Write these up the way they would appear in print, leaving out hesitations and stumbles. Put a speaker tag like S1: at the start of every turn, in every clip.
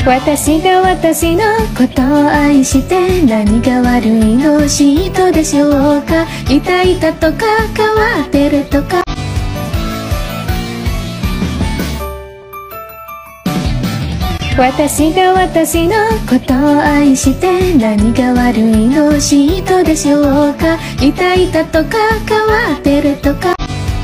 S1: 私が私のことを愛して何が悪いの嫉妬でしょうか。いたいたとか変わってるとか。私が私のことを愛して何が悪いの嫉妬でしょうか。いたいたとか変わってるとか。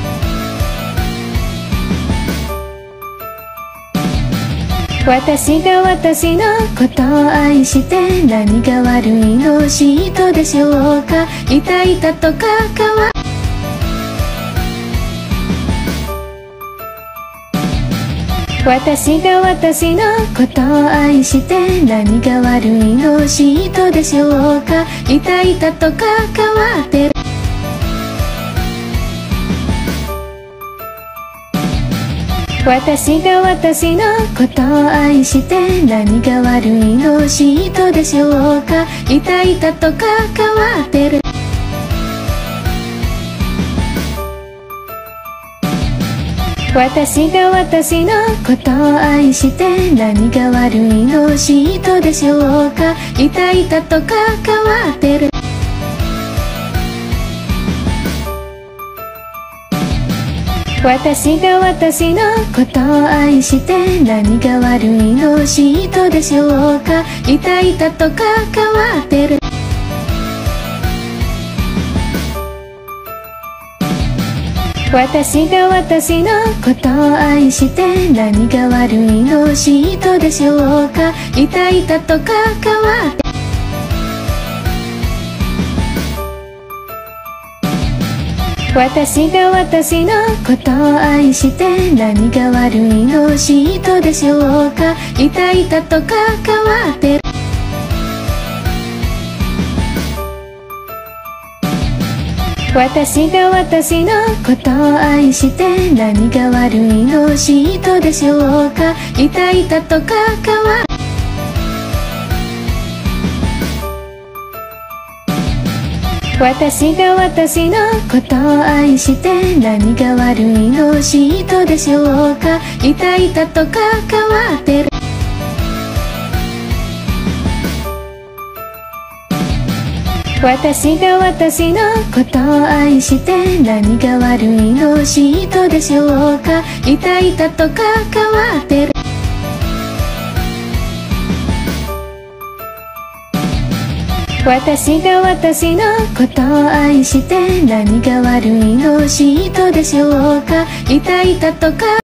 S1: 私が私のことを愛して何が悪いの嫉妬でしょうか。いたいたとか変わ私が私のことを愛して何が悪いの嫉妬でしょうか。いたいたとか変わってる私が私のことを愛して何が悪いの嫉妬でしょうか。いたいたとか変わってる私が私のことを愛して何が悪いの嫉妬でしょうか。いたいたとか変わってる私が私のことを愛して何が悪いの嫉妬でしょうか。いたいたとか変わってる私が私のことを愛して何が悪いの嫉妬でしょうか。いたいたとか変わって私が私のことを愛して何が悪いの嫉妬でしょうか。いたいたとか変わってる私が私のことを愛して何が悪いの嫉妬でしょうか。いたいたとか変わって私が私のことを愛して何が悪いの嫉妬でしょうか。いたいたとか変わってる私が私のことを愛して何が悪いの嫉妬でしょうか。いたいたとか変わってる私が私のことを愛して何が悪いの嫉妬でしょうか。いたいたとか